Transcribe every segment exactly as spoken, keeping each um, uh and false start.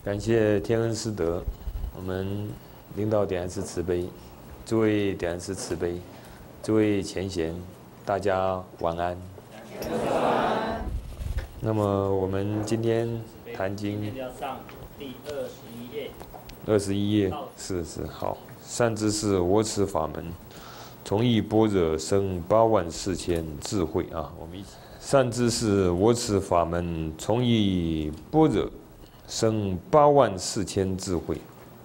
感谢天恩师德，我们领导点燃是慈悲，诸位点燃是慈悲，诸位前贤，大家晚安。那么我们今天谈经， 要上第二十一页。 二十一页，是是好。善知识，我此法门，从一般若生八万四千智慧啊！我们一起。善知识，我此法门，从一般若生八万四千智慧。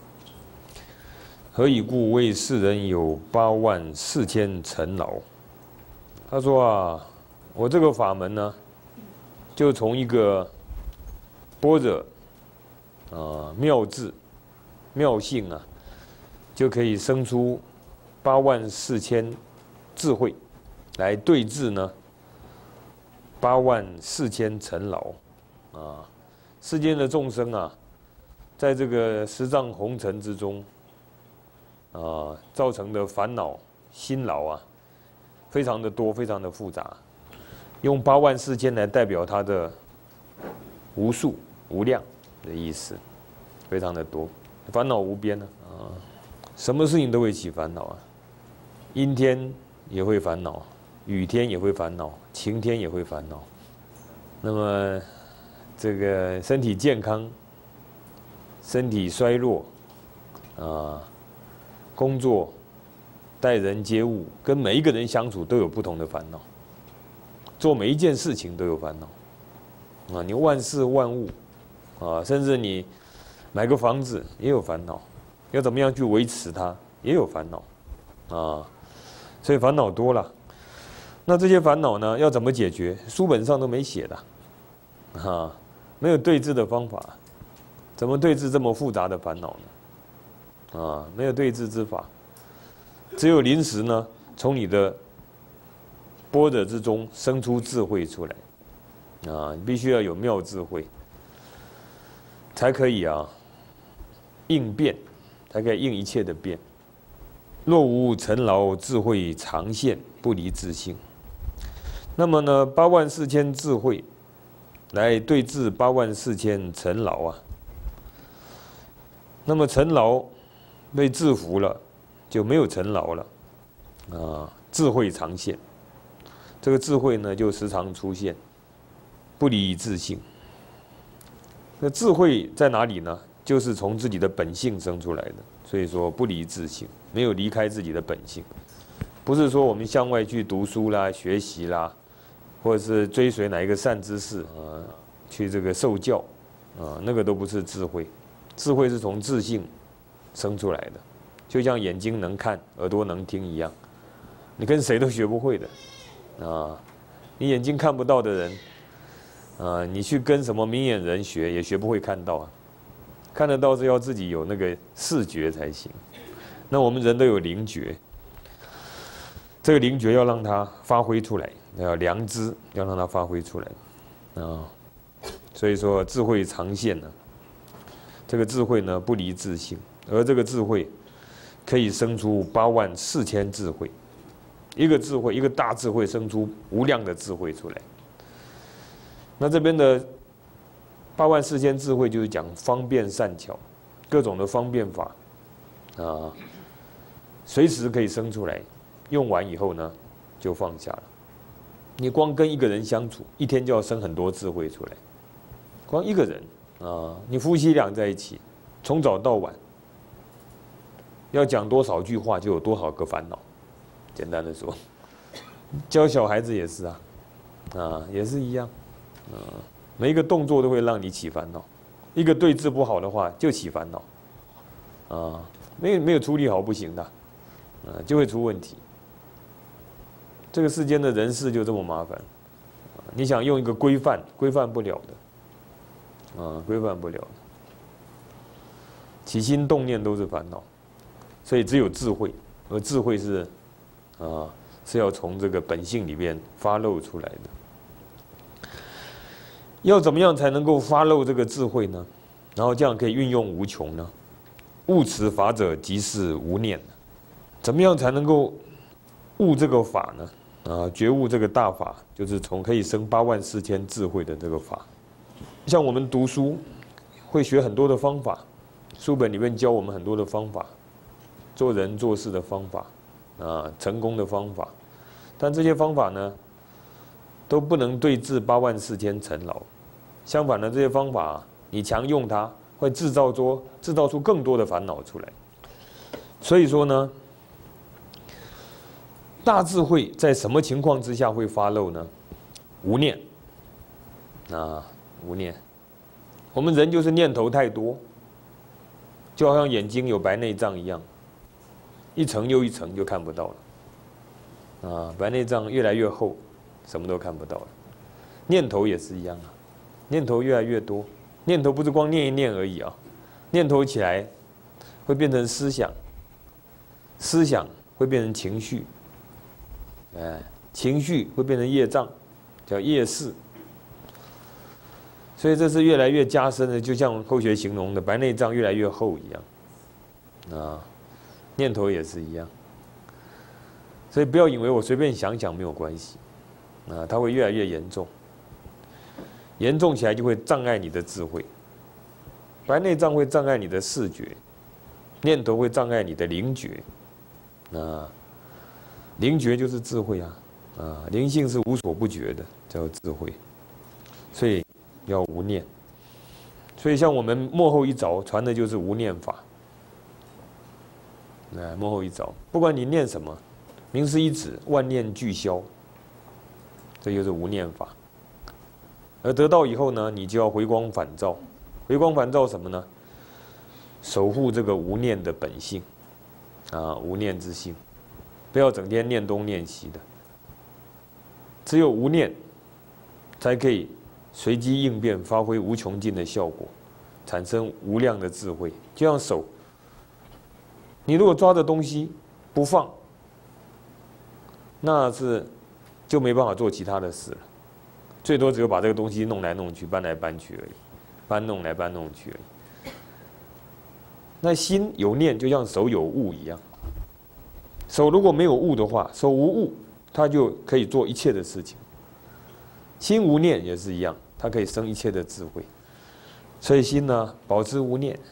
何以故？为世人有八万四千尘劳。他说啊，我这个法门呢，就从一个般若啊妙智妙性啊，就可以生出八万四千智慧，来对治呢八万四千尘劳啊。世间的众生啊，在这个十障红尘之中啊，造成的烦恼辛劳啊，非常的多，非常的复杂。用八万四千来代表它的无数无量的意思，非常的多，烦恼无边呢啊，什么事情都会起烦恼啊，阴天也会烦恼，雨天也会烦恼，晴天也会烦恼。那么这个身体健康、身体衰弱啊，工作、待人接物，跟每一个人相处都有不同的烦恼。做每一件事情都有烦恼啊！你万事万物啊，甚至你买个房子也有烦恼，要怎么样去维持它也有烦恼啊！所以烦恼多了。那这些烦恼呢，要怎么解决？书本上都没写的啊，没有对治的方法。怎么对治这么复杂的烦恼呢？啊，没有对治之法，只有临时呢，从你的般若之中生出智慧出来，啊，你必须要有妙智慧，才可以啊应变，才可以应一切的变。若无尘劳，智慧常现，不离自性。那么呢，八万四千智慧来对治八万四千尘劳啊。那么尘劳被制服了，就没有尘劳了，啊，智慧常现。这个智慧呢，就时常出现，不离自性。那智慧在哪里呢？就是从自己的本性生出来的。所以说不离自性，没有离开自己的本性。不是说我们向外去读书啦、学习啦，或者是追随哪一个善知识啊，去这个受教啊，那个都不是智慧。智慧是从自性生出来的，就像眼睛能看、耳朵能听一样，你跟谁都学不会的。啊，你眼睛看不到的人，啊，你去跟什么明眼人学，也学不会看到啊。看得到是要自己有那个视觉才行。那我们人都有灵觉，这个灵觉要让它发挥出来，要良知要让它发挥出来，啊，所以说智慧常现呢，这个智慧呢不离自性，而这个智慧可以生出八万四千智慧。一个智慧，一个大智慧生出无量的智慧出来。那这边的八万四千智慧就是讲方便善巧，各种的方便法啊，随时可以生出来，用完以后呢就放下了。你光跟一个人相处，一天就要生很多智慧出来。光一个人啊，你夫妻俩在一起，从早到晚要讲多少句话，就有多少个烦恼。简单的说，教小孩子也是啊，啊，也是一样，啊，每一个动作都会让你起烦恼，一个对治不好的话就起烦恼，啊，没有没有处理好不行的，啊，就会出问题。这个世间的人事就这么麻烦，你想用一个规范，规范不了的，啊，规范不了的，起心动念都是烦恼，所以只有智慧，而智慧是。啊，是要从这个本性里面发露出来的。要怎么样才能够发露这个智慧呢？然后这样可以运用无穷呢？悟此法者，即是无念。怎么样才能够悟这个法呢？啊，觉悟这个大法，就是从可以生八万四千智慧的这个法。像我们读书， 会学很多的方法，书本里面教我们很多的方法，做人做事的方法，啊，成功的方法。但这些方法呢，都不能对治八万四千尘劳。相反的，这些方法、啊、你强用它，会制造出制造出更多的烦恼出来。所以说呢，大智慧在什么情况之下会发露呢？无念。啊，无念。我们人就是念头太多，就好像眼睛有白内障一样，一层又一层就看不到了。啊，白内障越来越厚，什么都看不到了。念头也是一样啊，念头越来越多，念头不是光念一念而已啊，念头起来会变成思想，思想会变成情绪，哎，情绪会变成业障，叫业识。所以这是越来越加深的，就像后学形容的白内障越来越厚一样，啊，念头也是一样。所以不要以为我随便想想没有关系，啊，它会越来越严重，严重起来就会障碍你的智慧。白内障会障碍你的视觉，念头会障碍你的灵觉，啊，灵觉就是智慧啊，啊，灵性是无所不觉的，叫智慧。所以要无念，所以像我们末后一着传的就是无念法。哎，末后一着，不管你念什么，名师一指，万念俱消，这就是无念法。而得到以后呢，你就要回光返照，回光返照什么呢？守护这个无念的本性，啊，无念之性，不要整天念东念西的。只有无念，才可以随机应变，发挥无穷尽的效果，产生无量的智慧。就像手，你如果抓着东西不放，那是就没办法做其他的事了，最多只有把这个东西弄来弄去，搬来搬去而已，搬弄来搬弄去而已。那心有念，就像手有物一样。手如果没有物的话，手无物，它就可以做一切的事情。心无念也是一样，它可以生一切的智慧。所以心呢，保持无念，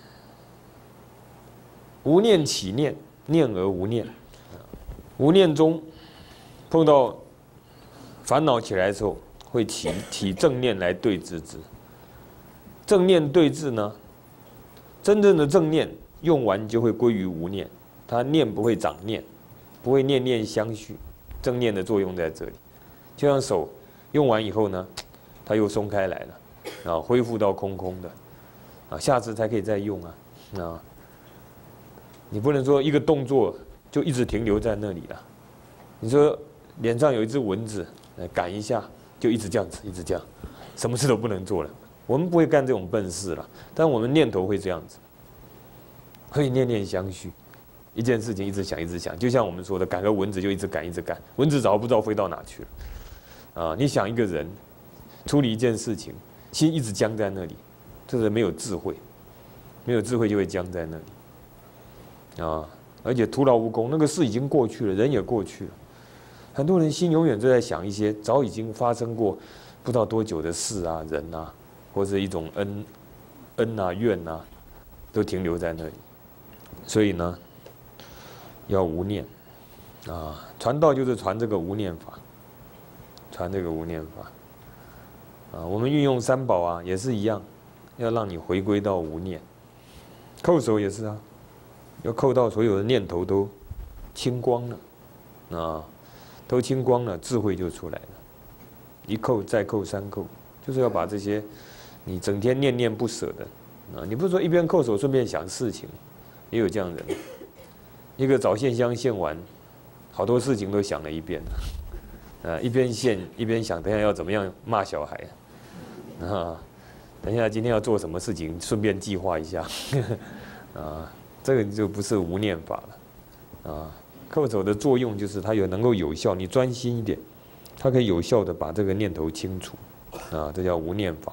无念起念，念而无念。无念中碰到烦恼起来的时候，会起起正念来对治之。正念对治呢，真正的正念用完就会归于无念，它念不会长念，不会念念相续。正念的作用在这里，就像手用完以后呢，它又松开来了，啊，恢复到空空的，啊，下次才可以再用啊，啊，你不能说一个动作就一直停留在那里了。你说脸上有一只蚊子，赶一下就一直这样子，一直这样，什么事都不能做了。我们不会干这种笨事了，但我们念头会这样子，会念念相续。一件事情一直想，一直想，就像我们说的，赶个蚊子就一直赶，一直赶，蚊子早不知道飞到哪去了。啊，你想一个人处理一件事情，心一直僵在那里，这是没有智慧，没有智慧就会僵在那里。啊，而且徒劳无功，那个事已经过去了，人也过去了。很多人心永远都在想一些早已经发生过不知道多久的事啊、人啊，或者一种恩恩啊、怨啊，都停留在那里。所以呢，要无念啊，传道就是传这个无念法，传这个无念法啊。我们运用三宝啊，也是一样，要让你回归到无念。叩首也是啊，要叩到所有的念头都清光了啊，都清光了，智慧就出来了。一叩再叩三叩，就是要把这些你整天念念不舍的啊，你不是说一边叩首顺便想事情，也有这样的人。一个早献香献完，好多事情都想了一遍，呃，一边献一边想，等一下要怎么样骂小孩，啊，等一下今天要做什么事情，顺便计划一下，啊，这个就不是无念法了，啊，叩首的作用就是它有能够有效，你专心一点，它可以有效的把这个念头清除，啊，这叫无念法。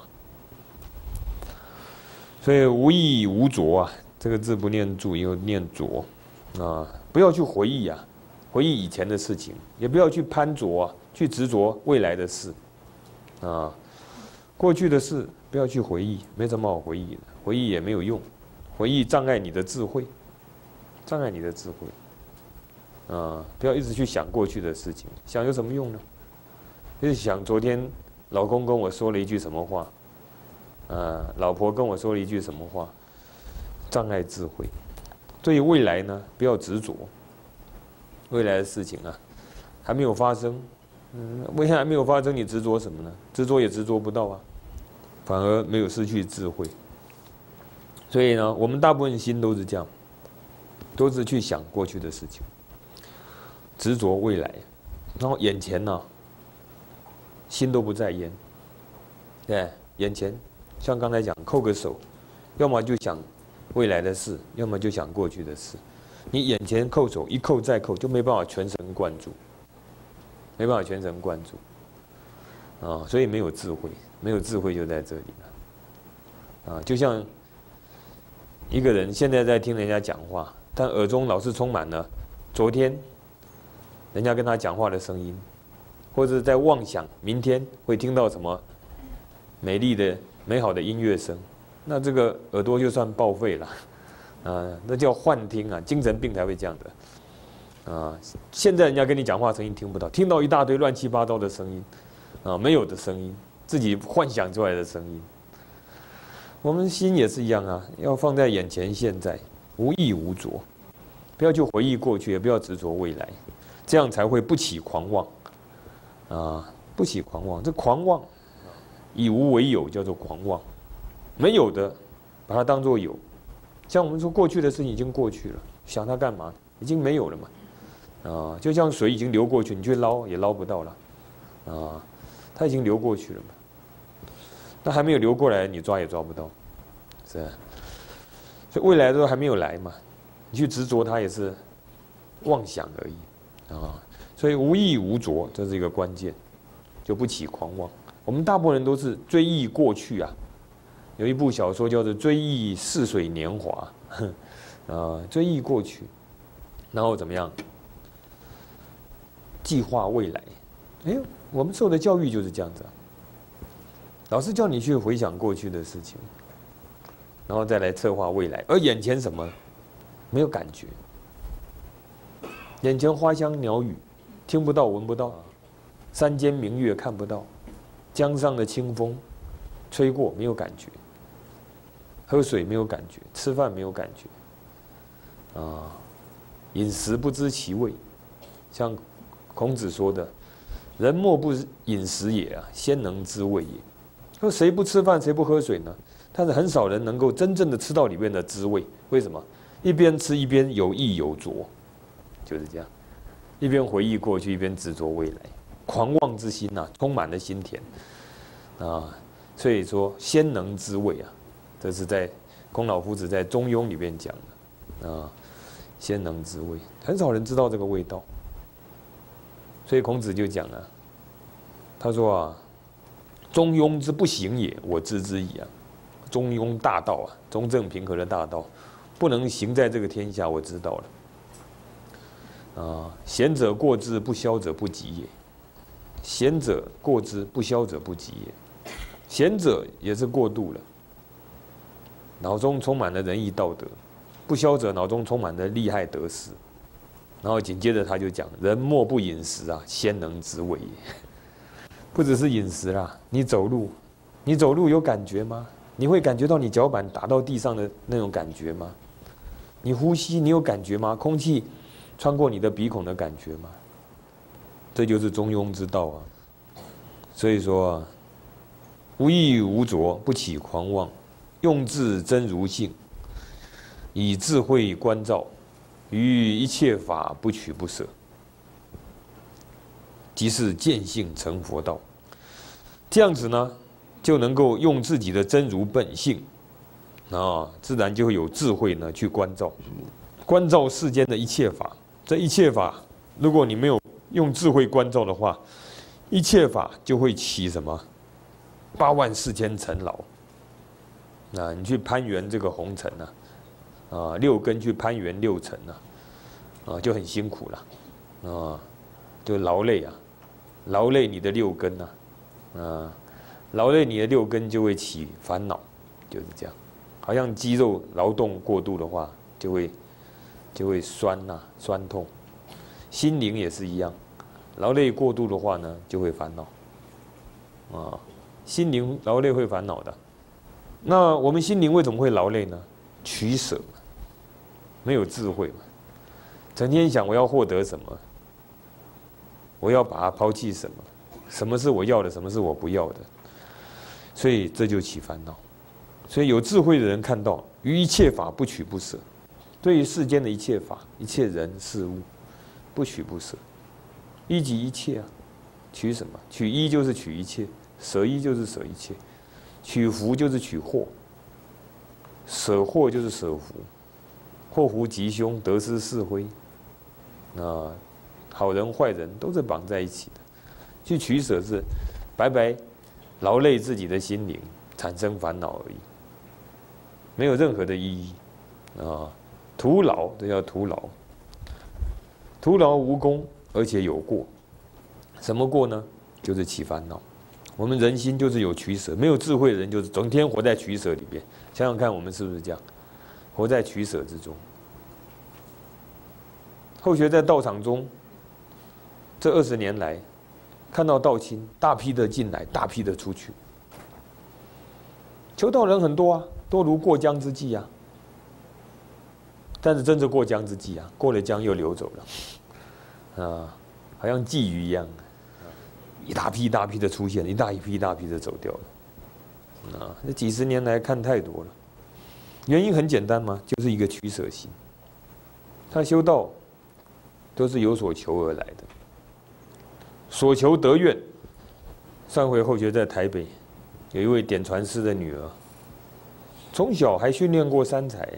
所以无忆无着啊，这个字不念住，又念着。啊，不要去回忆啊，回忆以前的事情，也不要去攀着啊，去执着未来的事，啊，过去的事不要去回忆，没什么好回忆的。 回忆也没有用，回忆障碍你的智慧，障碍你的智慧。啊，不要一直去想过去的事情，想有什么用呢？就是想昨天老公跟我说了一句什么话，啊，老婆跟我说了一句什么话，障碍智慧。对于未来呢，不要执着，未来的事情啊，还没有发生，嗯，未来还没有发生，你执着什么呢？执着也执着不到啊，反而没有失去智慧。所以呢，我们大部分心都是这样，都是去想过去的事情，执着未来，然后眼前呢、啊，心都不在焉。对，眼前像刚才讲，扣个手，要么就想未来的事，要么就想过去的事。你眼前扣手，一扣再扣，就没办法全神贯注，没办法全神贯注啊，所以没有智慧，没有智慧就在这里了啊，就像一个人现在在听人家讲话，但耳中老是充满了昨天人家跟他讲话的声音，或者在妄想明天会听到什么美丽的、美好的音乐声，那这个耳朵就算报废了，啊，那叫幻听啊，精神病才会这样的，啊，现在人家跟你讲话声音听不到，听到一大堆乱七八糟的声音，啊，没有的声音，自己幻想出来的声音。我们心也是一样啊，要放在眼前现在，无忆无着，不要去回忆过去，也不要执着未来，这样才会不起狂妄，啊，不起狂妄。这狂妄，以无为有，叫做狂妄。没有的，把它当作有。像我们说过去的事情已经过去了，想它干嘛？已经没有了嘛，啊，就像水已经流过去，你去捞也捞不到了，啊，它已经流过去了嘛。那还没有流过来，你抓也抓不到，是吧？所以未来都还没有来嘛，你去执着它也是妄想而已啊。所以无忆无着，这是一个关键，就不起狂妄。我们大部分人都是追忆过去啊。有一部小说叫做《追忆似水年华》，啊，追忆过去，然后怎么样？计划未来。哎，我们受的教育就是这样子啊。老师叫你去回想过去的事情，然后再来策划未来，而眼前什么没有感觉，眼前花香鸟语听不到闻不到，山间明月看不到，江上的清风吹过没有感觉，喝水没有感觉，吃饭没有感觉，啊，饮食不知其味，像孔子说的，人莫不饮食也啊，先能知味也。说谁不吃饭，谁不喝水呢？但是很少人能够真正的吃到里面的滋味。为什么？一边吃一边有意有着，就是这样，一边回忆过去，一边执着未来，狂妄之心呐、啊，充满了心田啊。所以说，先能知味啊，这是在孔老夫子在《中庸》里面讲的啊，先能知味，很少人知道这个味道。所以孔子就讲啊，他说啊。中庸之不行也，我知之矣啊！中庸大道啊，中正平和的大道，不能行在这个天下，我知道了。啊，贤者过之，不肖者不及也。贤者过之，不肖者不及也。贤者也是过度了，脑中充满了仁义道德；不肖者脑中充满了利害得失。然后紧接着他就讲：人莫不饮食啊，先能知味也。不只是饮食啦，你走路，你走路有感觉吗？你会感觉到你脚板打到地上的那种感觉吗？你呼吸，你有感觉吗？空气穿过你的鼻孔的感觉吗？这就是中庸之道啊。所以说啊，无忆无着，不起狂妄，用智真如性，以智慧观照，于一切法不取不舍。即是见性成佛道，这样子呢，就能够用自己的真如本性，啊，自然就会有智慧呢去关照，关照世间的一切法。这一切法，如果你没有用智慧关照的话，一切法就会起什么八万四千尘劳。啊，你去攀援这个红尘啊，啊，六根去攀援六尘啊，啊，就很辛苦了，啊，就劳累啊。劳累你的六根呐、啊，啊，劳累你的六根就会起烦恼，就是这样， 好像肌肉劳动过度的话，就会就会酸呐、啊，酸痛。心灵也是一样，劳累过度的话呢，就会烦恼。啊，心灵劳累会烦恼的。那我们心灵为什么会劳累呢？取舍嘛，没有智慧嘛，整天想我要获得什么，我要把它抛弃什么，什么是我要的，什么是我不要的，所以这就起烦恼。所以有智慧的人看到，于一切法不取不舍，对于世间的一切法、一切人事物，不取不舍，一即一切啊。取什么？取一就是取一切，舍一就是舍一切，取福就是取祸，舍祸就是舍福，祸福吉凶，得失是非，那好人坏人都是绑在一起的。去取舍是白白劳累自己的心灵，产生烦恼而已，没有任何的意义啊！徒劳，这叫徒劳，徒劳无功，而且有过。什么过呢？就是起烦恼。我们人心就是有取舍，没有智慧的人就是整天活在取舍里边。想想看，我们是不是这样？活在取舍之中。后学在道场中，这二十年来，看到道亲大批的进来，大批的出去。求道人很多啊，多如过江之鲫啊。但是真是过江之鲫啊，过了江又流走了，啊，好像鲫鱼一样，一大批一大批的出现，一大一批一大批的走掉了。啊，这几十年来看太多了。原因很简单嘛，就是一个取舍心。他修道都是有所求而来的，所求得愿。上回后学在台北，有一位点传师的女儿，从小还训练过三才，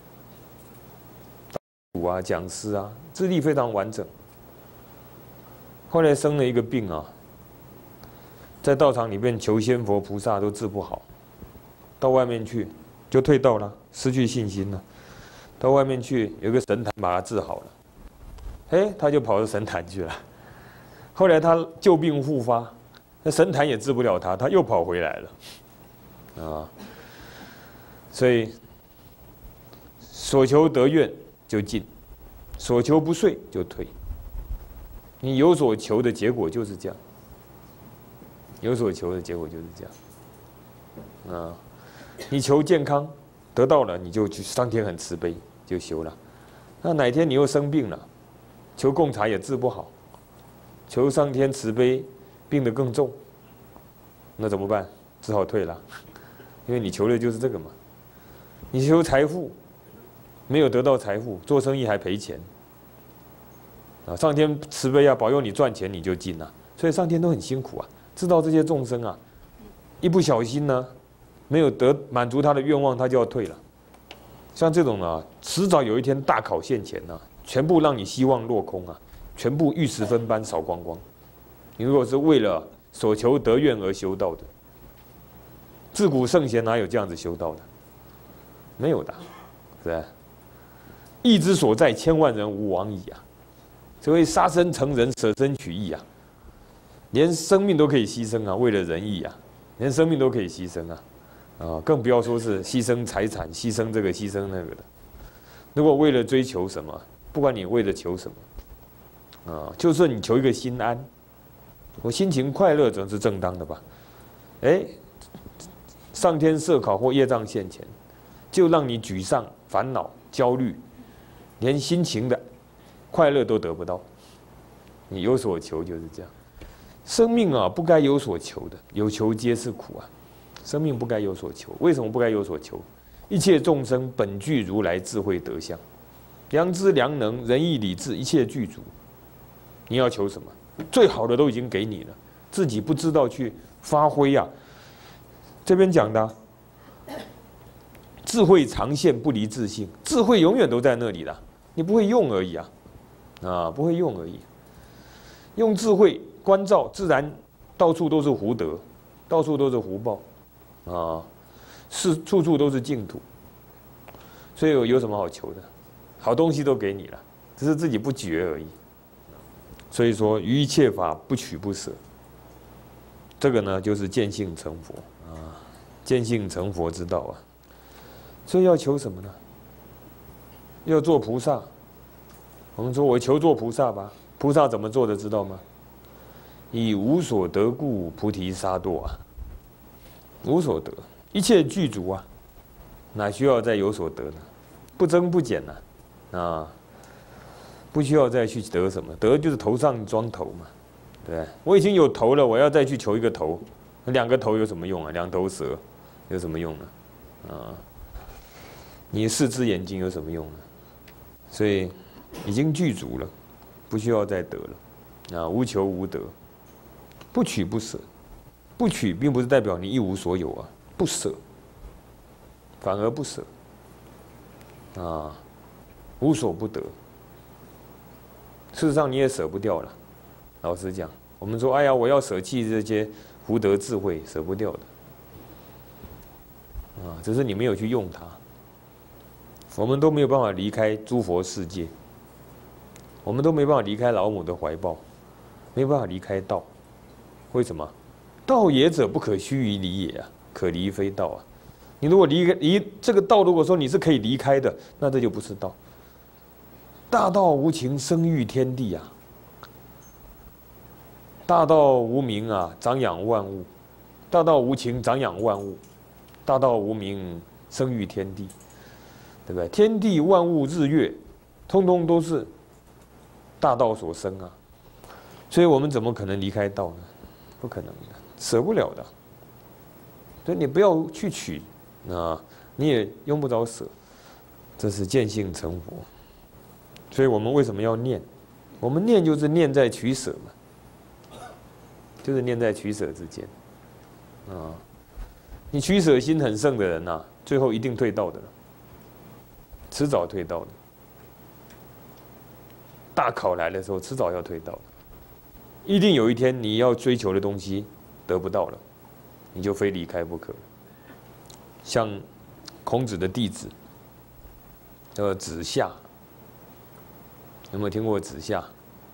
主啊、讲师啊，智力非常完整。后来生了一个病啊，在道场里面求仙佛菩萨都治不好，到外面去就退道了，失去信心了。到外面去有个神坛把他治好了，哎，他就跑到神坛去了。后来他旧病复发，那神坛也治不了他，他又跑回来了，啊，所以所求得愿就进，所求不遂就退。你有所求的结果就是这样，有所求的结果就是这样，啊，你求健康得到了，你就去上天很慈悲就修了。那哪天你又生病了，求贡茶也治不好，求上天慈悲，病得更重，那怎么办？只好退了，因为你求的就是这个嘛。你求财富，没有得到财富，做生意还赔钱。啊，上天慈悲啊，保佑你赚钱，你就进了。所以上天都很辛苦啊，知道这些众生啊，一不小心呢，没有得满足他的愿望，他就要退了。像这种啊，迟早有一天大考现前啊，全部让你希望落空啊，全部玉石分班扫光光。你如果是为了所求得愿而修道的，自古圣贤哪有这样子修道的？没有的，是吧？义之所在，千万人吾往矣啊！所谓杀身成仁，舍身取义啊，连生命都可以牺牲啊，为了仁义啊，连生命都可以牺牲啊，啊，更不要说是牺牲财产、牺牲这个、牺牲那个的。如果为了追求什么，不管你为了求什么，啊，就算你求一个心安，我心情快乐总是正当的吧？哎，上天设考或业障现前，就让你沮丧、烦恼、焦虑，连心情的快乐都得不到。你有所求就是这样。生命啊，不该有所求的，有求皆是苦啊。生命不该有所求，为什么不该有所求？一切众生本具如来智慧德相，良知良能仁义礼智一切具足。你要求什么？最好的都已经给你了，自己不知道去发挥啊。这边讲的、啊，智慧常现不离自性，智慧永远都在那里的，你不会用而已啊，啊，不会用而已。用智慧关照，自然到处都是福德，到处都是福报，啊，是处处都是净土。所以有什么好求的？好东西都给你了，只是自己不觉而已。所以说，于一切法不取不舍，这个呢，就是见性成佛啊，见性成佛之道啊。 所以要求什么呢？要做菩萨。我们说我求做菩萨吧，菩萨怎么做的知道吗？以无所得故，菩提萨埵啊。无所得，一切具足啊，哪需要再有所得呢？不增不减呐、啊，啊，不需要再去得什么，得就是头上装头嘛，对不对？我已经有头了，我要再去求一个头，两个头有什么用啊？两头蛇有什么用呢？啊，你四只眼睛有什么用呢？所以已经具足了，不需要再得了，啊，无求无得，不取不舍。不取并不是代表你一无所有啊，不舍，反而不舍，啊，无所不得。事实上你也舍不掉了。老实讲，我们说，哎呀，我要舍弃这些福德智慧，舍不掉的，啊，只是你没有去用它。我们都没有办法离开诸佛世界，我们都没办法离开老母的怀抱，没办法离开道。为什么？道也者，不可须臾离也啊，可离非道啊。你如果离开离这个道，如果说你是可以离开的，那这就不是道。大道无情，生育天地啊；大道无名啊，长养万物；大道无情，长养万物；大道无名，生育天地，对不对？天地万物日月，通通都是大道所生啊。所以我们怎么可能离开道呢？不可能的。舍不了的，所以你不要去取啊，你也用不着舍，这是见性成佛。所以我们为什么要念？我们念就是念在取舍嘛，就是念在取舍之间啊。你取舍心很盛的人呐、啊，最后一定退道的了，迟早退道的。大考来的时候，迟早要退道的，一定有一天你要追求的东西得不到了，你就非离开不可。像孔子的弟子叫子夏，有没有听过子夏？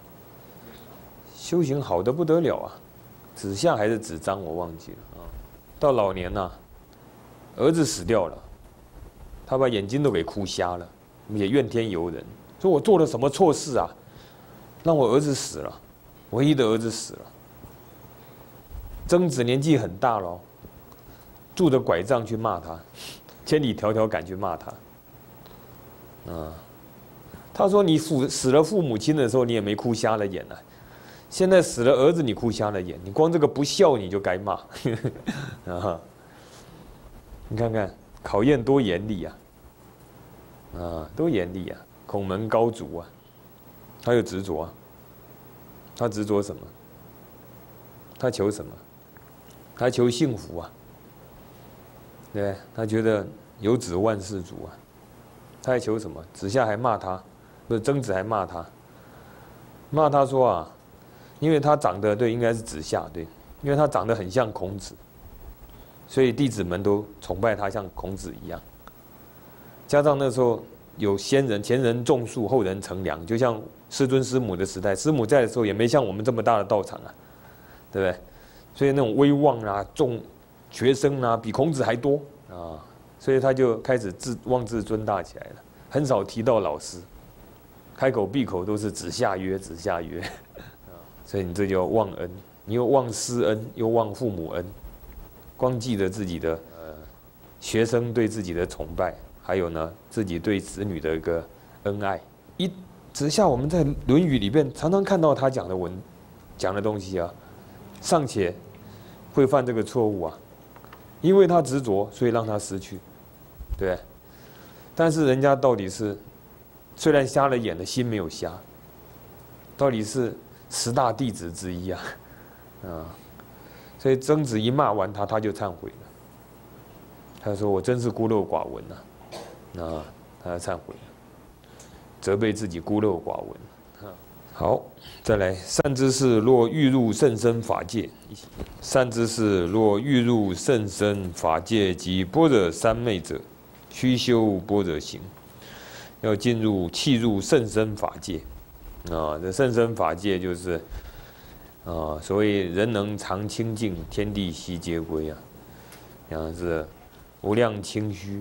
修行好的不得了啊！子夏还是子张，我忘记了啊。到老年呐、啊，儿子死掉了，他把眼睛都给哭瞎了，也怨天尤人，说我做了什么错事啊，让我儿子死了，唯一的儿子死了。曾子年纪很大了，拄着拐杖去骂他，千里迢迢赶去骂他。啊，他说你父死了父母亲的时候，你也没哭瞎了眼啊，现在死了儿子，你哭瞎了眼，你光这个不孝你就该骂。啊，你看看考验多严厉啊！啊，多严厉啊！孔门高足啊，他有执着啊，他执着什么？他求什么？他求幸福啊，对，他觉得有子万事足啊。他还求什么？子夏还骂他，不是曾子还骂他，骂他说啊，因为他长得对，应该是子夏对，因为他长得很像孔子，所以弟子们都崇拜他像孔子一样。加上那时候有先人，前人种树，后人乘凉，就像师尊师母的时代，师母在的时候也没像我们这么大的道场啊，对不对？所以那种威望啊，众学生啊，比孔子还多啊，所以他就开始自妄自尊大起来了，很少提到老师，开口闭口都是子夏曰，子夏曰，所以你这叫忘恩，你又忘师恩，又忘父母恩，光记得自己的呃学生对自己的崇拜，还有呢自己对子女的一个恩爱。一子夏我们在《论语》里面常常看到他讲的文讲的东西啊，尚且会犯这个错误啊，因为他执着，所以让他失去，对。但是人家到底是虽然瞎了眼的心没有瞎，到底是十大弟子之一啊，啊，所以曾子一骂完他，他就忏悔了。他说：“我真是孤陋寡闻呐、啊，啊，他忏悔了，责备自己孤陋寡闻。”好，再来，善知识若欲入甚深法界，善知识若欲入甚深法界及般若三昧者，须修般若行，要进入契入甚深法界。啊，这甚深法界就是啊，所谓人能常清净，天地悉皆归啊，像是无量清虚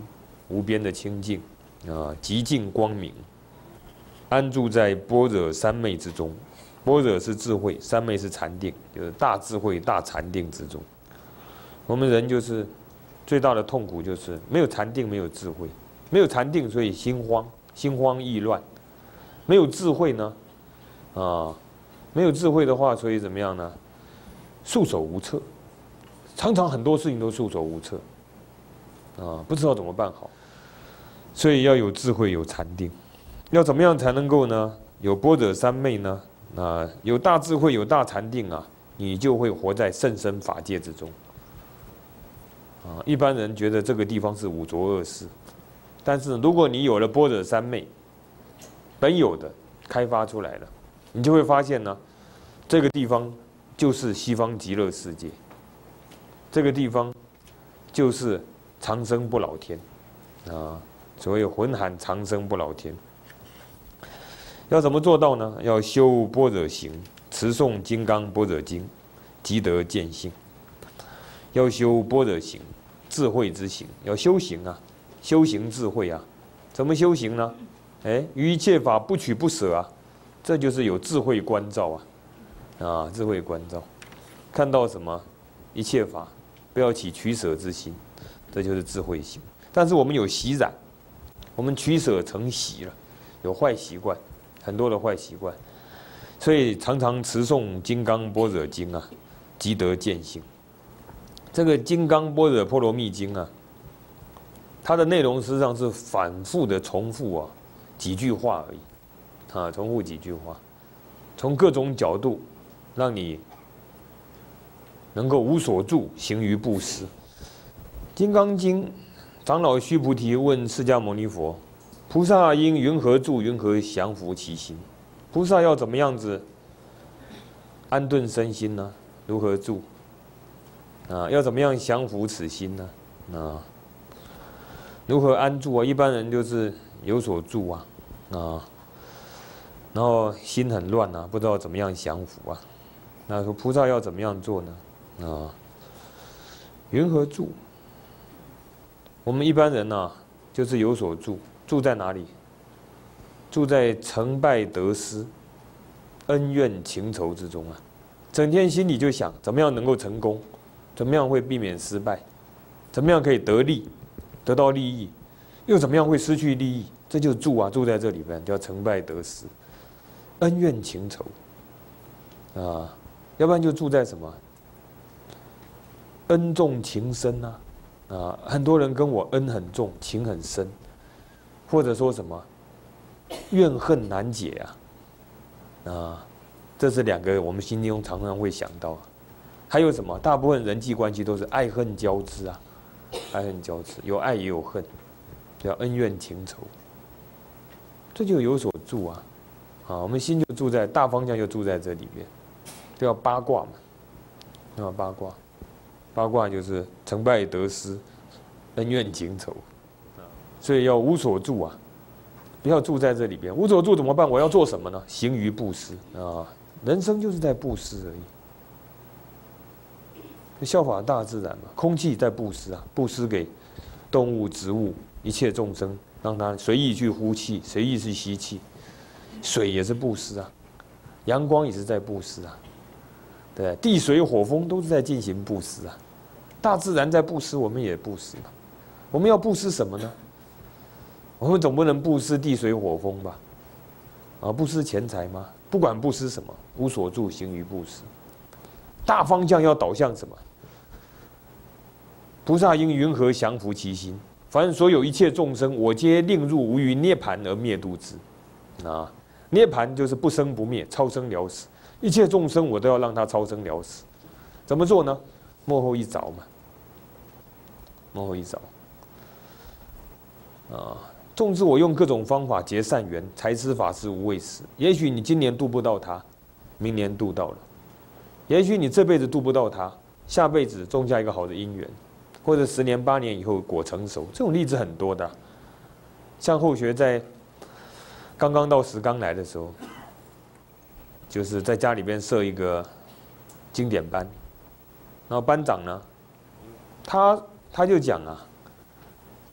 无边的清净啊，极尽光明，安住在般若三昧之中。般若是智慧，三昧是禅定，就是大智慧、大禅定之中。我们人就是最大的痛苦，就是没有禅定，没有智慧。没有禅定，所以心慌，心慌意乱；没有智慧呢，啊，没有智慧的话，所以怎么样呢？束手无策，常常很多事情都束手无策，啊，不知道怎么办好。所以要有智慧，有禅定。要怎么样才能够呢？有般若三昧呢？啊，有大智慧，有大禅定啊，你就会活在甚深法界之中。啊，一般人觉得这个地方是五浊恶世。但是如果你有了般若三昧，本有的开发出来了，你就会发现呢，这个地方就是西方极乐世界，这个地方就是长生不老天啊，所谓浑含长生不老天。要怎么做到呢？要修般若行，持诵金刚般若经，即得见性。要修般若行，智慧之行，要修行啊。修行智慧啊，怎么修行呢？哎，于一切法不取不舍啊，这就是有智慧观照啊，啊，智慧观照，看到什么一切法，不要起取舍之心，这就是智慧行。但是我们有习染，我们取舍成习了，有坏习惯，很多的坏习惯，所以常常持诵《金刚般若经》啊，即得见性。这个《金刚般若波罗蜜经》啊。它的内容实际上是反复的重复啊，几句话而已，啊，重复几句话，从各种角度，让你能够无所住，行于布施。《金刚经》，长老须菩提问释迦牟尼佛：菩萨应云何住，云何降伏其心？菩萨要怎么样子安顿身心呢？如何住？啊，要怎么样降伏此心呢？啊？如何安住啊？一般人就是有所住啊，啊，然后心很乱啊，不知道怎么样降伏啊。那说菩萨要怎么样做呢？啊，云何住？我们一般人呢、啊，就是有所住，住在哪里？住在成败得失、恩怨情仇之中啊。整天心里就想怎么样能够成功，怎么样会避免失败，怎么样可以得利。得到利益，又怎么样会失去利益？这就是住啊，住在这里边叫成败得失、恩怨情仇啊，要不然就住在什么恩重情深啊啊，很多人跟我恩很重，情很深，或者说什么怨恨难解啊啊，这是两个我们心中常常会想到。还有什么？大部分人际关系都是爱恨交织啊。爱恨交织，有爱也有恨，叫恩怨情仇。这就有所住啊，啊，我们心就住在大方向，就住在这里面，叫八卦嘛，啊，八卦，八卦就是成败得失、恩怨情仇，所以要无所住啊，不要住在这里边。无所住怎么办？我要做什么呢？行于布施啊，人生就是在布施而已。效法大自然嘛，空气在布施啊，布施给动物、植物、一切众生，让它随意去呼气，随意去吸气。水也是布施啊，阳光也是在布施啊，对，地水火风都是在进行布施啊。大自然在布施，我们也布施嘛。我们要布施什么呢？我们总不能布施地水火风吧？啊，布施钱财吗？不管布施什么，无所住，行于布施。大方向要导向什么？菩萨应云何降伏其心？凡所有一切众生，我皆令入无余涅盘而灭度之。啊，涅盘就是不生不灭，超生了死。一切众生我都要让他超生了死。怎么做呢？幕后一着嘛。幕后一着。啊，纵之我用各种方法结善缘，财施法施无畏施。也许你今年度不到他，明年度到了。也许你这辈子度不到他，下辈子种下一个好的因缘，或者十年八年以后果成熟，这种例子很多的。像后学在刚刚到石冈来的时候，就是在家里边设一个经典班，然后班长呢，他他就讲啊，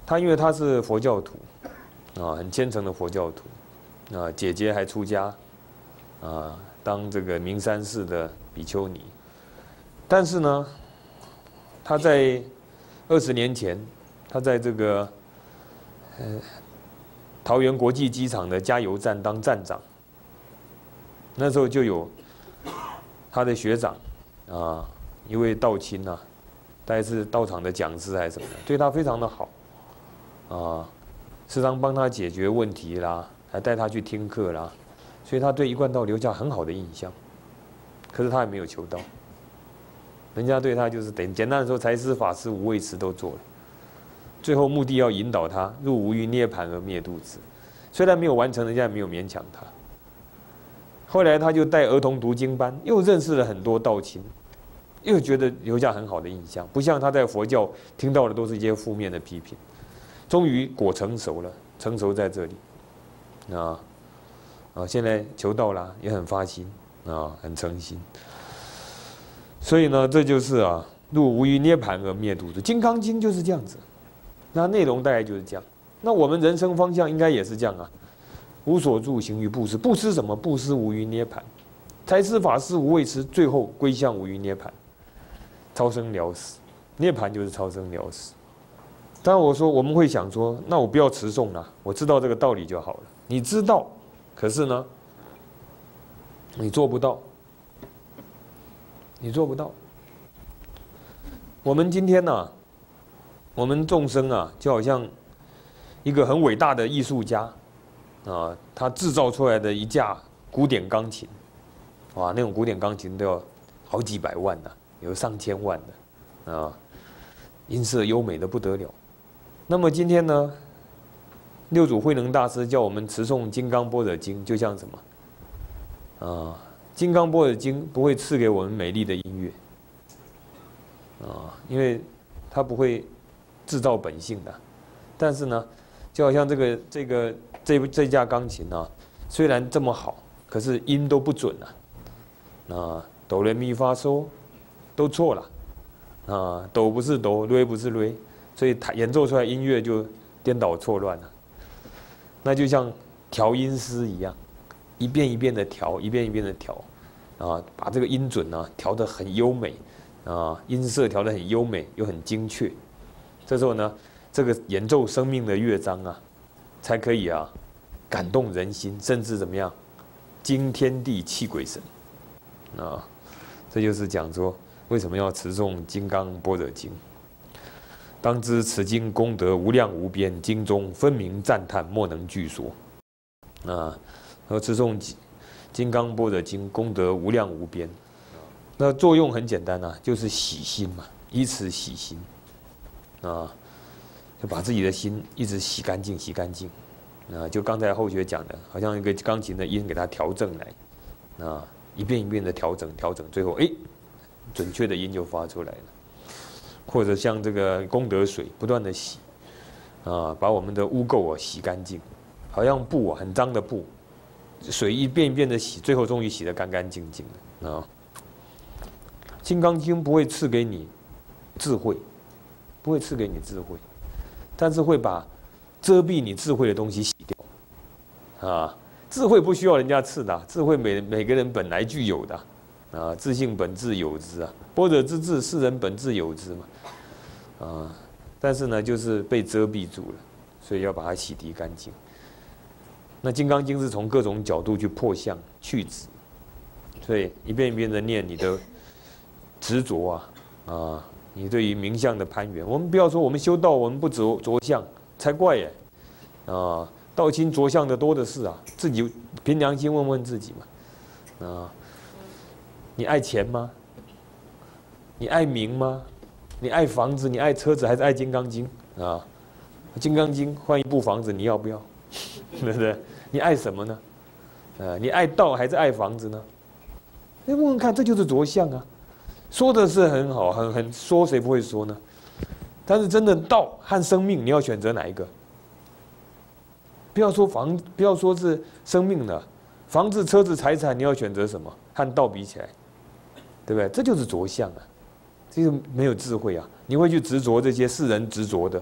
他因为他是佛教徒，啊，很虔诚的佛教徒，啊，姐姐还出家，啊，当这个名山寺的比丘尼。但是呢，他在二十年前，他在这个呃桃园国际机场的加油站当站长。那时候就有他的学长啊，一位道亲呐、啊，大概是道场的讲师还是什么的，对他非常的好啊，时常帮他解决问题啦，还带他去听课啦，所以他对一贯道留下很好的印象。可是他也没有求道，人家对他就是等简单的说，财施、法施、无畏施都做了，最后目的要引导他入无余涅盘而灭度之。虽然没有完成，人家也没有勉强他。后来他就带儿童读经班，又认识了很多道亲，又觉得留下很好的印象，不像他在佛教听到的都是一些负面的批评。终于果成熟了，成熟在这里，啊啊，现在求道啦，也很发心啊，很诚心。所以呢，这就是啊，入无余涅盘而灭度之。《金刚经》就是这样子，那内容大概就是这样。那我们人生方向应该也是这样啊。无所住行于布施，布施什么？布施无余涅盘，财施、法施、无畏施，最后归向无余涅盘，超生了死。涅盘就是超生了死。当然我说我们会想说，那我不要持诵了，我知道这个道理就好了。你知道，可是呢，你做不到，你做不到。我们今天呢、啊，我们众生啊，就好像一个很伟大的艺术家。啊，他制造出来的一架古典钢琴，哇，那种古典钢琴都要好几百万的、啊，有上千万的，啊，音色优美的不得了。那么今天呢，六祖慧能大师叫我们持诵《金刚般若经》，就像什么？啊，《金刚般若经》不会赐给我们美丽的音乐，啊，因为它不会制造本性的，但是呢，就好像这个这个。这这架钢琴啊，虽然这么好，可是音都不准啊，啊，哆来咪发嗦都错了，啊，哆不是哆，瑞不是瑞，所以演奏出来音乐就颠倒错乱了。那就像调音师一样，一遍一遍的调，一遍一遍的调，啊，把这个音准啊调得很优美，啊，音色调得很优美又很精确。这时候呢，这个演奏生命的乐章啊。才可以啊，感动人心，甚至怎么样，惊天地泣鬼神，啊，这就是讲说为什么要持诵《金刚般若经》。当知此经功德无量无边，经中分明赞叹，莫能具说。啊，和持诵《金刚般若经》功德无量无边，那作用很简单啊，就是洗心嘛，以此洗心，啊。就把自己的心一直洗干净，洗干净，啊，就刚才后学讲的，好像一个钢琴的音给它调正来，啊，一遍一遍的调整，调整，最后哎，准确的音就发出来了。或者像这个功德水，不断的洗，啊，把我们的污垢啊洗干净，好像布啊很脏的布，水一遍一遍的洗，最后终于洗得干干净净的啊。《金刚经》不会赐给你智慧，不会赐给你智慧。但是会把遮蔽你智慧的东西洗掉，啊，智慧不需要人家赐的、啊，智慧每每个人本来具有的，啊，自性本自有之啊，般若之智，是人本自有之嘛，啊，但是呢，就是被遮蔽住了，所以要把它洗涤干净。那《金刚经》是从各种角度去破相去执，所以一遍一遍的念你的执着啊，啊。你对于名相的攀缘，我们不要说我们修道，我们不着着相，才怪耶！啊，道亲着相的多的是啊，自己凭良心问问自己嘛，啊，你爱钱吗？你爱名吗？你爱房子？你爱车子？还是爱《金刚经》啊？《金刚经》换一部房子，你要不要？对不对？你爱什么呢？啊，你爱道还是爱房子呢？你问问看，这就是着相啊！说的是很好，很很说，谁不会说呢？但是真的道和生命，你要选择哪一个？不要说房，不要说是生命了，房子、车子、财产，你要选择什么？和道比起来，对不对？这就是着相啊，这个没有智慧啊！你会去执着这些世人执着的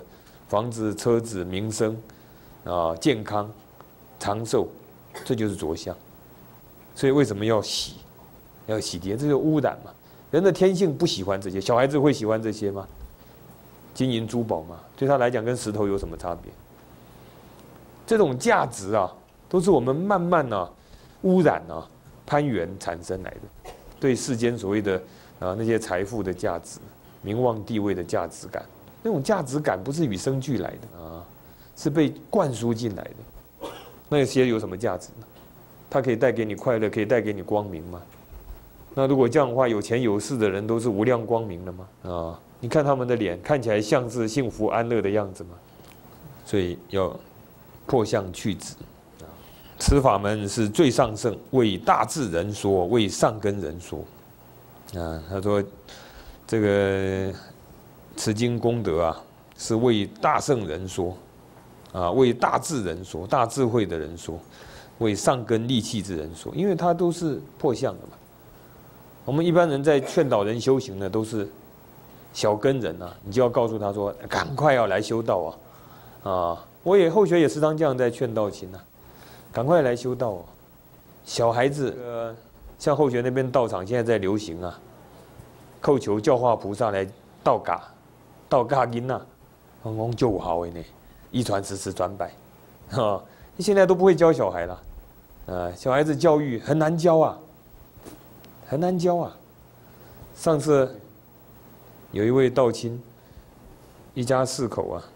房子、车子、名声啊、健康、长寿，这就是着相。所以为什么要洗？要洗涤，这就是污染嘛。人的天性不喜欢这些，小孩子会喜欢这些吗？金银珠宝嘛，对他来讲跟石头有什么差别？这种价值啊，都是我们慢慢啊污染啊攀援产生来的。对世间所谓的啊那些财富的价值、名望地位的价值感，那种价值感不是与生俱来的啊，是被灌输进来的。那些有什么价值呢？它可以带给你快乐，可以带给你光明吗？那如果这样的话，有钱有势的人都是无量光明了吗？啊，你看他们的脸，看起来像是幸福安乐的样子吗？所以要破相去执。此法门是最上乘，为大智人说，为上根人说。啊，他说这个持经功德啊，是为大圣人说，啊，为大智人说，大智慧的人说，为上根利器之人说，因为他都是破相的嘛。我们一般人在劝导人修行呢，都是小根人啊，你就要告诉他说，赶快要来修道啊！啊，我也后学也时常这样在劝道亲啊。赶快来修道哦！小孩子，呃，像后学那边道场现在在流行啊，叩求教化菩萨来道嘎，道嘎音呐，公公就好哎呢，一传十，十传百，啊，现在都不会教小孩了，啊，小孩子教育很难教啊，很难教啊。上次有一位道亲，一家四口啊，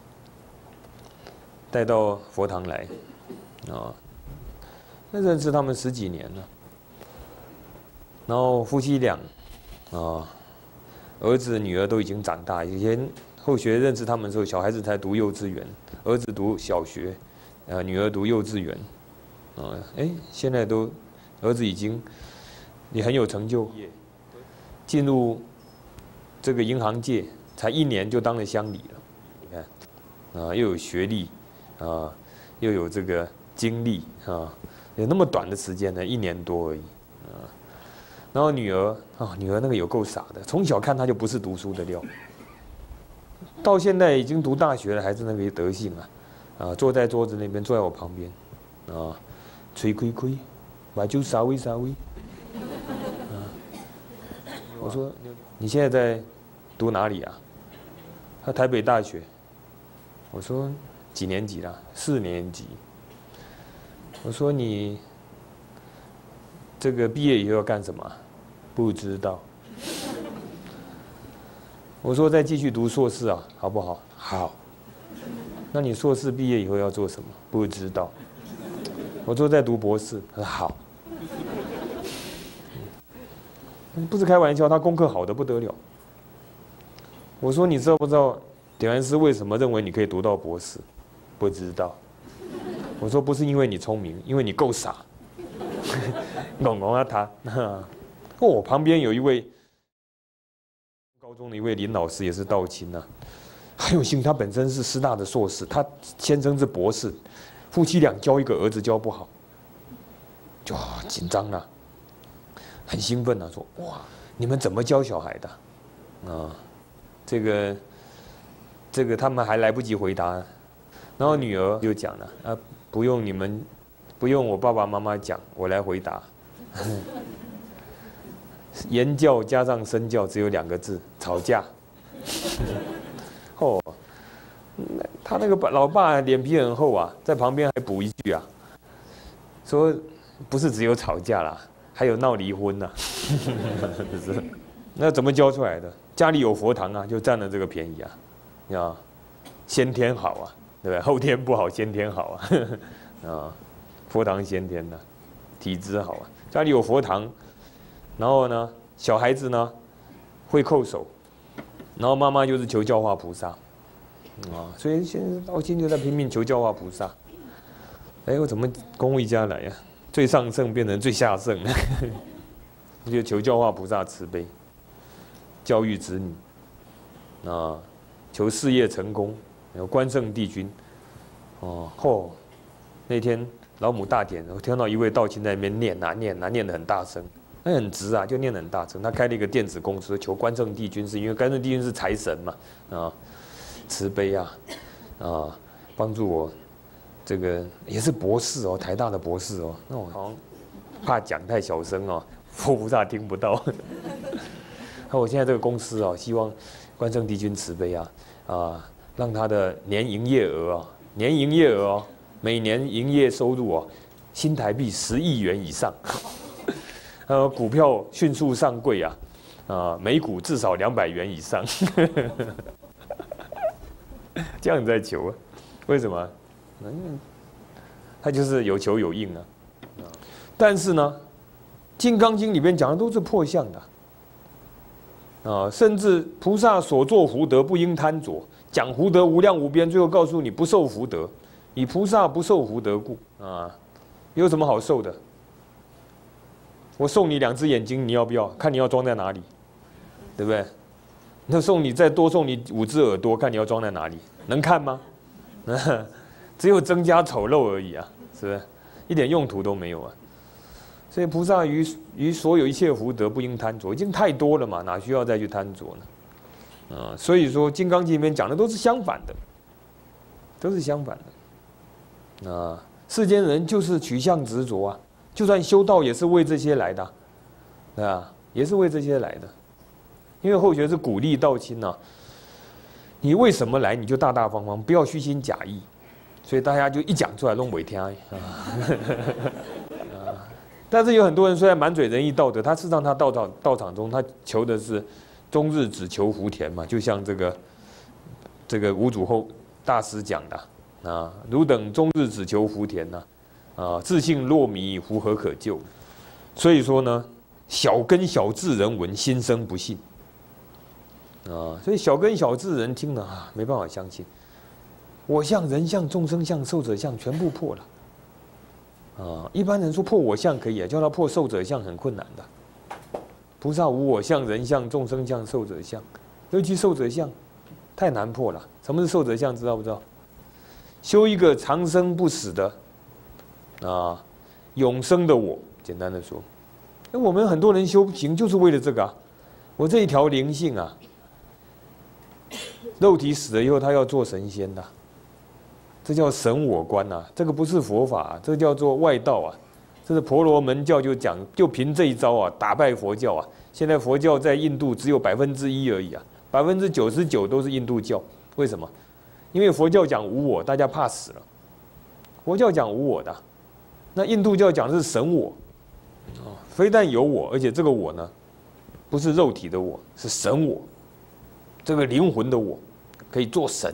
带到佛堂来。啊，那认识他们十几年了，然后夫妻俩，啊，儿子女儿都已经长大。以前后学认识他们的时候，小孩子才读幼稚园，儿子读小学，呃，女儿读幼稚园，啊，哎，现在都儿子已经也很有成就，进入这个银行界，才一年就当了乡里了。你看，啊，又有学历，啊，又有这个。经历啊，有那么短的时间呢，一年多而已啊。然后女儿啊，女儿那个有够傻的，从小看她就不是读书的料，到现在已经读大学了，还是那个德性啊，啊，坐在桌子那边，坐在我旁边，啊，吹亏亏，把酒稍微稍微，啊，我说你现在在读哪里啊？他台北大学。我说几年级啦？四年级。我说你这个毕业以后要干什么？不知道。我说再继续读硕士啊，好不好？好。那你硕士毕业以后要做什么？不知道。我说再读博士，他说好。不是开玩笑，他功课好的不得了。我说你知道不知道点安师为什么认为你可以读到博士？不知道。我说不是因为你聪明，因为你够傻。拱拱啊他，哦，旁边有一位高中的一位林老师也是道亲呐、啊，很有幸他本身是师大的硕士，他先生是博士，夫妻俩教一个儿子教不好，就紧张了，很兴奋啊，说哇，你们怎么教小孩的？啊，这个这个他们还来不及回答，然后女儿就讲了啊。不用你们，不用我爸爸妈妈讲，我来回答。言教加上身教只有两个字：吵架。哦，他那个老爸脸皮很厚啊，在旁边还补一句啊，说不是只有吵架啦，还有闹离婚呐。是，那怎么教出来的？家里有佛堂啊，就占了这个便宜啊，啊，先天好啊。对不对？后天不好，先天好啊！啊，佛堂先天的，体质好啊。家里有佛堂，然后呢，小孩子呢会叩首，然后妈妈就是求教化菩萨，啊，所以现在道亲就在拼命求教化菩萨。哎，我怎么公回家来呀、啊？最上圣变成最下圣了，就求教化菩萨慈悲，教育子女，啊，求事业成功。有关圣帝君，哦，后那天老母大典，我听到一位道亲在那边念啊念啊念得很大声，那很直啊，就念得很大声。他开了一个电子公司，求关圣帝君，是因为关圣帝君是财神嘛，啊， 慈悲啊，啊，帮助我，这个也是博士哦，台大的博士哦，那我好像怕讲太小声哦，佛菩萨听不到。那我现在这个公司哦，希望关圣帝君慈悲啊，啊，让他的年营业额啊，年营业额哦，每年营业收入哦，新台币十亿元以上，呃，股票迅速上柜啊，啊，每股至少两百元以上。这样在求啊？为什么？嗯，他就是有求有应啊。但是呢，《金刚经》里面讲的都是破相的啊，甚至菩萨所作福德不应贪着，讲福德无量无边，最后告诉你不受福德，以菩萨不受福德故啊，有什么好受的？我送你两只眼睛，你要不要？看你要装在哪里，对不对？那送你再多送你五只耳朵，看你要装在哪里，能看吗？只有增加丑陋而已啊，是不是？一点用途都没有啊。所以菩萨于于所有一切福德不应贪着，已经太多了嘛，哪需要再去贪着呢？啊，所以说《金刚经》里面讲的都是相反的，都是相反的。啊，世间人就是取向执着啊，就算修道也是为这些来的，对吧？也是为这些来的。因为后学是鼓励道亲呐、啊，你为什么来，你就大大方方，不要虚心假意，所以大家就一讲出来弄不听啊。但是有很多人虽然满嘴仁义道德，他事实上他道场道场中他求的是终日只求福田嘛，就像这个这个五祖后大师讲的啊，汝等终日只求福田呐，啊，自信若迷，福何可救？所以说呢，小根小智人闻，心生不信。啊，所以小根小智人听了啊，没办法相信。我相、人相、众生相、寿者相全部破了。啊，一般人说破我相可以啊，叫他破寿者相很困难的。菩萨无我相、人相、众生相、寿者相，尤其寿者相太难破了。什么是寿者相？知道不知道？修一个长生不死的啊，永生的我。简单的说，那我们很多人修行就是为了这个啊。我这一条灵性啊。肉体死了以后，他要做神仙的，这叫神我观呐、啊。这个不是佛法、啊，这个叫做外道啊。这是婆罗门教就讲，就凭这一招啊，打败佛教啊。现在佛教在印度只有百分之一而已啊，百分之九十九都是印度教。为什么？因为佛教讲无我，大家怕死了。佛教讲无我的，那印度教讲的是神我，啊，非但有我，而且这个我呢，不是肉体的我，是神我。这个灵魂的我可以做神，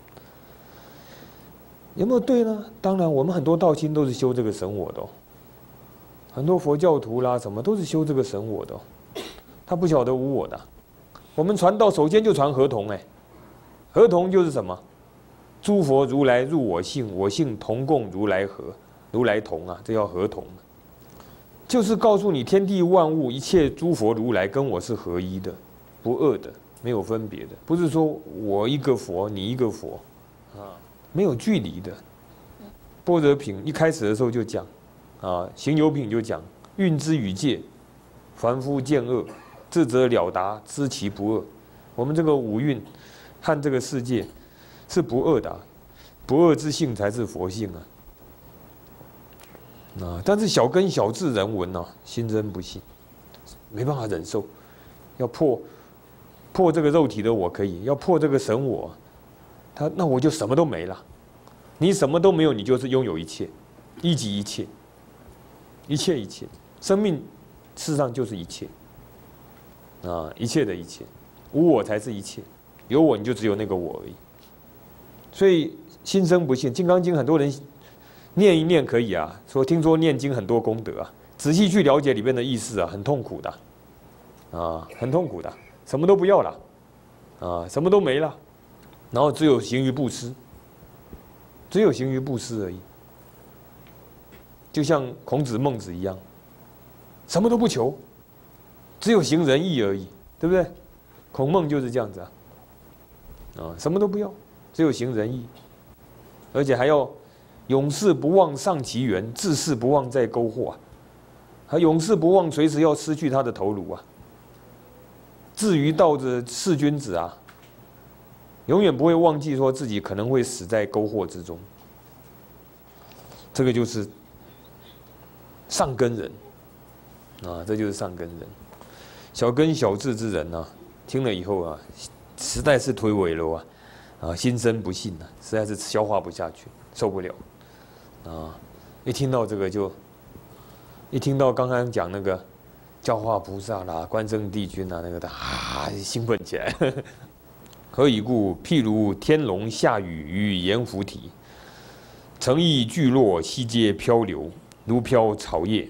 有没有对呢？当然，我们很多道亲都是修这个神我的、哦，很多佛教徒啦什么都是修这个神我的、哦，他不晓得无我的。我们传道首先就传合同，哎，合同就是什么？诸佛如来入我性，我性同共如来合，如来同啊，这叫合同。就是告诉你天地万物一切诸佛如来跟我是合一的，不二的。没有分别的，不是说我一个佛，你一个佛，啊，没有距离的。般若品一开始的时候就讲，啊，行有品就讲，运之与界，凡夫见恶，智者了达，知其不恶。我们这个五蕴和这个世界是不恶的、啊，不恶之性才是佛性啊。啊，但是小根小智人闻啊，心生不信，没办法忍受，要破。破这个肉体的我可以，要破这个神我，他那我就什么都没了。你什么都没有，你就是拥有一切，一即一切，一切一切，生命事实上就是一切啊，一切的一切，无我才是一切，有我你就只有那个我而已。所以心生不信，《金刚经》很多人念一念可以啊，说听说念经很多功德啊，仔细去了解里面的意思啊，很痛苦的啊，很痛苦的。什么都不要了，啊，什么都没了，然后只有行于布施，只有行于布施而已。就像孔子、孟子一样，什么都不求，只有行仁义而已，对不对？孔孟就是这样子啊，啊，什么都不要，只有行仁义，而且还要永世不忘上其源，至世不忘再勾惑啊，还永世不忘随时要失去他的头颅啊。至于道的士君子啊， 永远不会忘记说自己可能会死在沟壑之中。这个就是上根人啊，这就是上根人。小根小智之人呢、啊，听了以后啊，实在是推诿了啊，啊，心生不幸啊，实在是消化不下去，受不了啊！一听到这个就，一听到刚刚讲那个教化菩萨啦、关圣帝君啊，那个的啊，兴奋起来。何以故？譬如天龙下雨于盐湖体，诚意聚落，悉皆漂流，如飘草叶。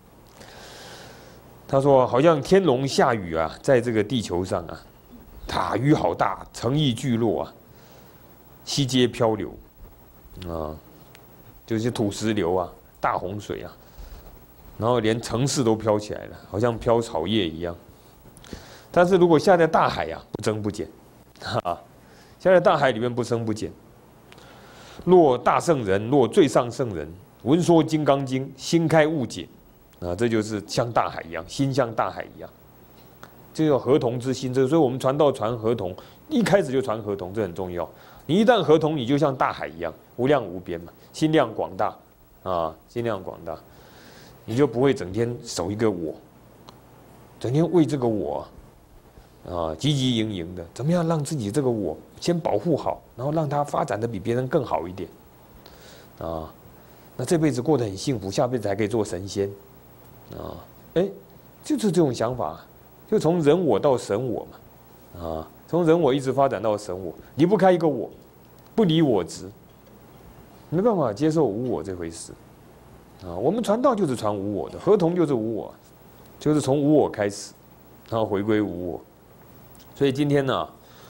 他说，好像天龙下雨啊，在这个地球上啊，它雨好大，诚意聚落啊，悉皆漂流，啊，就是土石流啊，大洪水啊，然后连城市都飘起来了，好像飘草叶一样。但是如果下在大海呀、啊，不增不减。啊，下在大海里面不生不减。若大圣人，若最上圣人，闻说《金刚经》，心开悟解，啊，这就是像大海一样，心像大海一样，这叫合同之心。这所以我们传道传合同，一开始就传合同，这很重要。你一旦合同，你就像大海一样，无量无边嘛，心量广大啊，心量广大，你就不会整天守一个我，整天为这个我。啊，汲汲营营的，怎么样让自己这个我先保护好，然后让它发展的比别人更好一点，啊，那这辈子过得很幸福，下辈子还可以做神仙，啊，哎，就是这种想法，就从人我到神我嘛，啊，从人我一直发展到神我，离不开一个我，不离我执，没办法接受无我这回事，啊，我们传道就是传无我的，合同就是无我，就是从无我开始，然后回归无我。所以今天呢，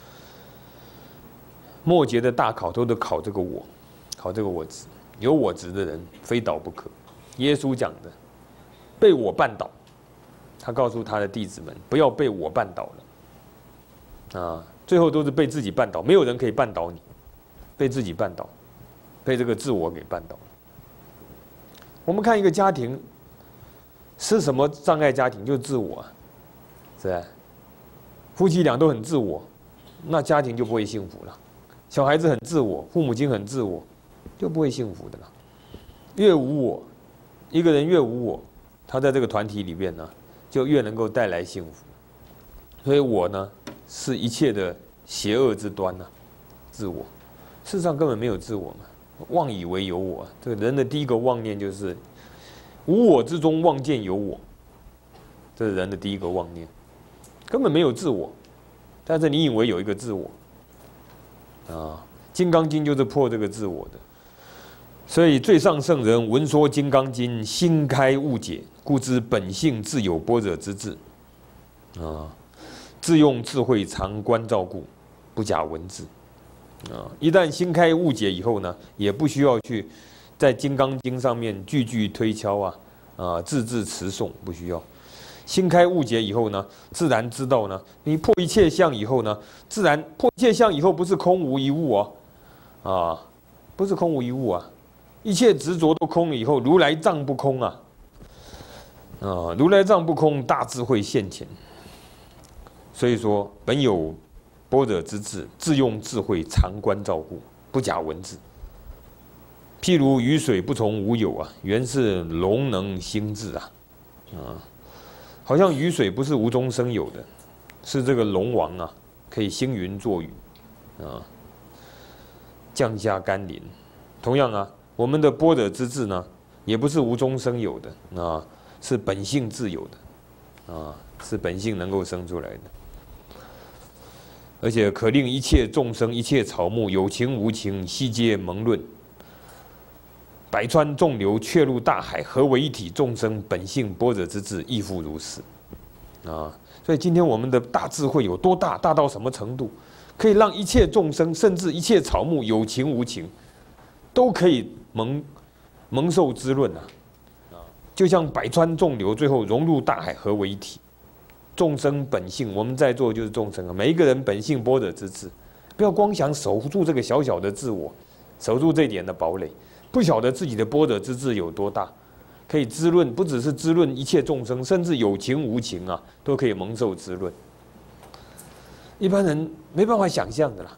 末节的大考都是考这个我，考这个我执。有我执的人，非倒不可。耶稣讲的，被我绊倒，他告诉他的弟子们，不要被我绊倒了。啊，最后都是被自己绊倒，没有人可以绊倒你，被自己绊倒，被这个自我给绊倒了。我们看一个家庭，是什么障碍家庭？就是自我啊，是吧？夫妻俩都很自我，那家庭就不会幸福了。小孩子很自我，父母亲很自我，就不会幸福的了。越无我，一个人越无我，他在这个团体里面呢，就越能够带来幸福。所以我呢，是一切的邪恶之端呐、啊，自我。事实上根本没有自我嘛，妄以为有我。这个人的第一个妄念就是无我之中妄见有我，这是人的第一个妄念。根本没有自我，但是你以为有一个自我，啊，《金刚经》就是破这个自我的。所以最上圣人闻说《金刚经》，心开悟解，故知本性自有般若之智，啊，自用智慧常观照顾，不假文字，啊，一旦心开悟解以后呢，也不需要去在《金刚经》上面句句推敲啊，啊，字字词诵，不需要。心开悟解以后呢，自然知道呢，你破一切相以后呢，自然破一切相以后不是空无一物哦，啊，不是空无一物啊，一切执着都空了以后，如来藏不空啊，啊，如来藏不空，大智慧现前。所以说，本有般若之智，自用智慧常观照顾，不假文字。譬如雨水不从无有啊，原是龙能兴智啊，啊。好像雨水不是无中生有的，是这个龙王啊，可以兴云作雨，啊，降下甘霖。同样啊，我们的般若之智呢，也不是无中生有的啊，是本性自有的，啊，是本性能够生出来的，而且可令一切众生、一切草木有情无情，悉皆蒙润。百川众流，却入大海，合为一体。众生本性般若之智，亦复如是。啊，所以今天我们的大智慧有多大？大到什么程度？可以让一切众生，甚至一切草木，有情无情，都可以蒙蒙受滋润啊！就像百川众流，最后融入大海，合为一体。众生本性，我们在座就是众生啊！每一个人本性般若之智，不要光想守住这个小小的自我，守住这一点的堡垒。不晓得自己的般若之智有多大，可以滋润，不只是滋润一切众生，甚至有情无情啊，都可以蒙受滋润。一般人没办法想象的啦，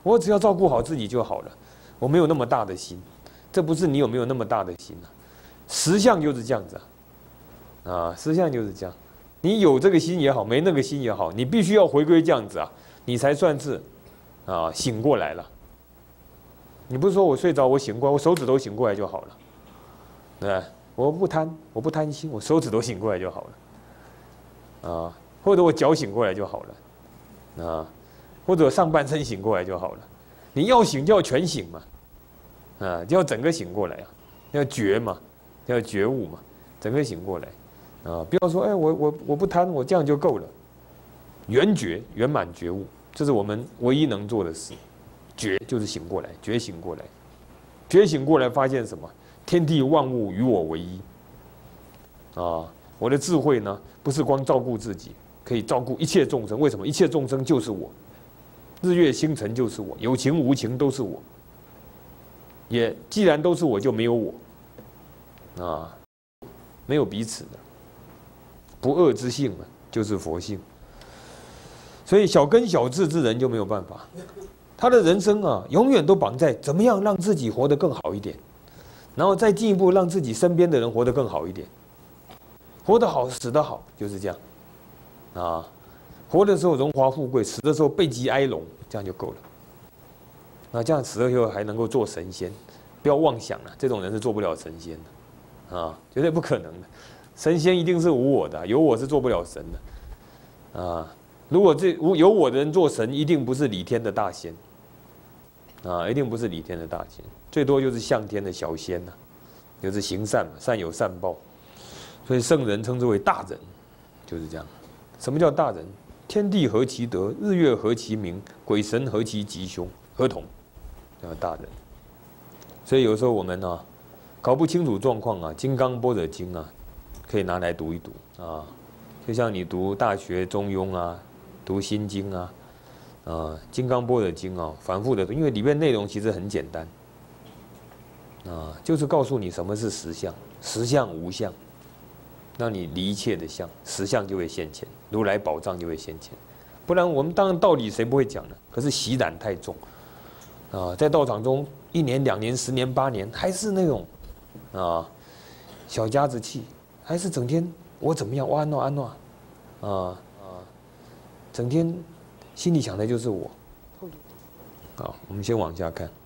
我只要照顾好自己就好了，我没有那么大的心。这不是你有没有那么大的心啊？实相就是这样子啊，啊，实相就是这样。你有这个心也好，没那个心也好，你必须要回归这样子啊，你才算是啊醒过来了。你不是说我睡着我醒过来，我手指头醒过来就好了，对吧？我不贪，我不贪心，我手指头醒过来就好了，啊，或者我脚醒过来就好了，啊，或者我上半身醒过来就好了。你要醒就要全醒嘛。啊，就要整个醒过来啊，要觉嘛，要觉悟嘛，整个醒过来，啊，不要说哎，我我我不贪，我这样就够了。圆觉圆满觉悟，这是我们唯一能做的事。觉就是醒过来，觉醒过来，觉醒过来，发现什么？天地万物与我为一。啊，我的智慧呢，不是光照顾自己，可以照顾一切众生。为什么？一切众生就是我，日月星辰就是我，有情无情都是我。也既然都是我，就没有我，啊，没有彼此的不二之性嘛，就是佛性。所以小根小智之人就没有办法，他的人生啊，永远都绑在怎么样让自己活得更好一点，然后再进一步让自己身边的人活得更好一点。活得好，死得好，就是这样，啊，活的时候荣华富贵，死的时候背极哀荣，这样就够了。那这样死了以后还能够做神仙，不要妄想了，这种人是做不了神仙的，啊，绝对不可能的。神仙一定是无我的，有我是做不了神的，啊，如果这无有我的人做神，一定不是理天的大仙，啊，一定不是理天的大仙，最多就是向天的小仙呐，就是行善嘛，善有善报，所以圣人称之为大人，就是这样。什么叫大人？天地合其德，日月合其明，鬼神合其吉凶，合同。叫大人，所以有时候我们呢、啊，搞不清楚状况啊，《金刚般若经》啊，可以拿来读一读啊。就像你读《大学》《中庸》啊，读《心经》啊，啊，《金刚般若经》啊，反复的读，因为里面内容其实很简单，啊，就是告诉你什么是实相，实相无相，让你离一切的相，实相就会现前，如来宝藏就会现前。不然我们当然道理谁不会讲呢？可是习染太重。啊，在道场中一年、两年、十年、八年，还是那种啊小家子气，还是整天我怎么样，我安诺安诺，啊啊，整天心里想的就是我。好，我们先往下看。